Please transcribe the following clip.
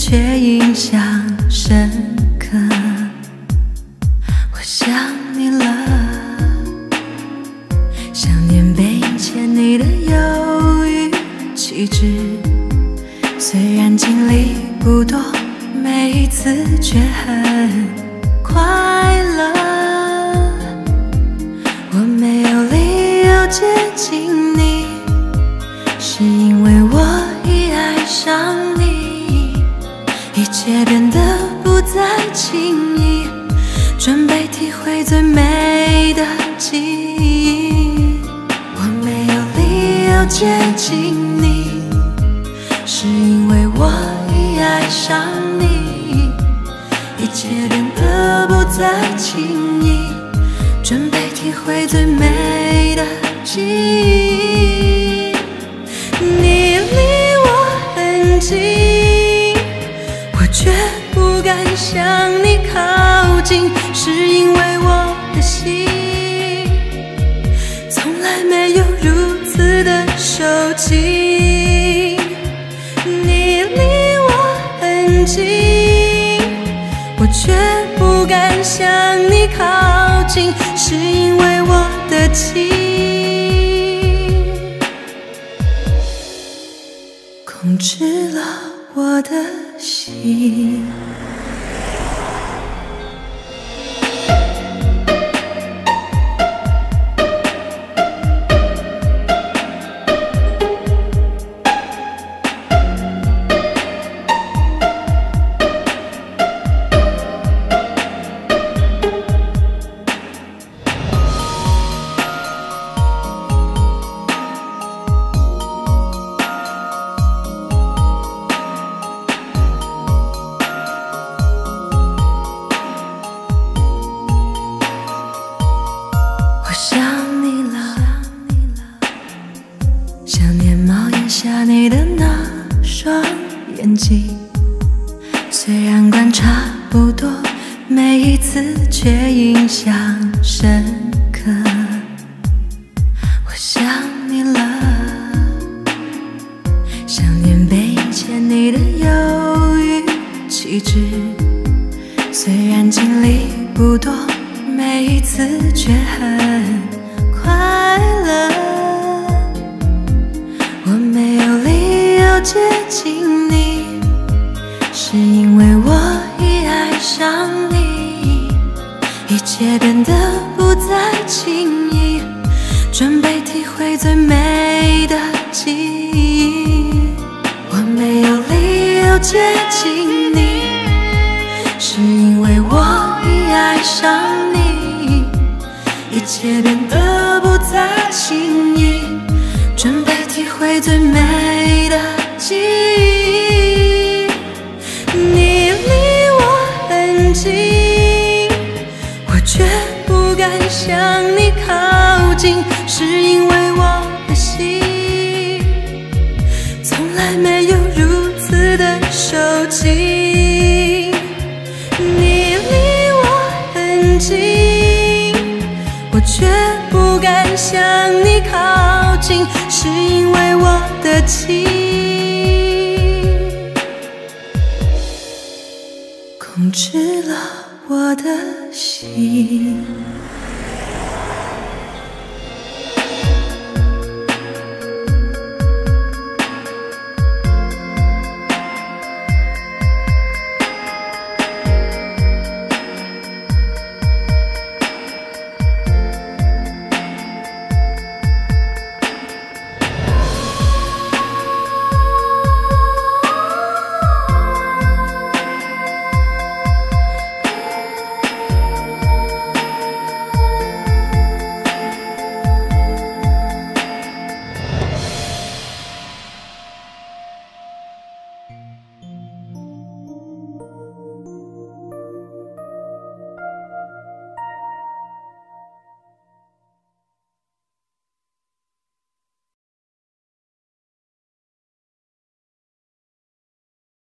却印象深刻。我想你了，想念背影前你的忧郁气质。虽然经历不多，每一次却很快乐。我没有理由接近你，是因为我已爱上你，一切变得不再轻易，准备体会最美的记忆。我没有理由接近你，是因为我已爱上你，一切变得不再轻易，准备体会最美的记忆。你离我很近，我却不敢向你靠近，是因为我的心从来没有如此的受尽。你离我很近，我却不敢向你靠近，是因为我的情控制了我的心。想你了，想念猫眼下你的那双眼睛，虽然观察不多，每一次却印象深刻。我想你了，想念背影前你的忧郁气质，虽然经历不多，每一次却很快乐。我没有理由接近你，是因为我已爱上你，一切变得不再轻易，准备体会最美的记忆。我没有理由接近你，是因为我已爱上你，一切变得不再轻易，准备体会最美的记忆。你离我很近，我却不敢向你靠近，是因为我的心从来没有如此的受尽。你离我很近，我却不敢向你靠近，是因为我的情控制了我的心。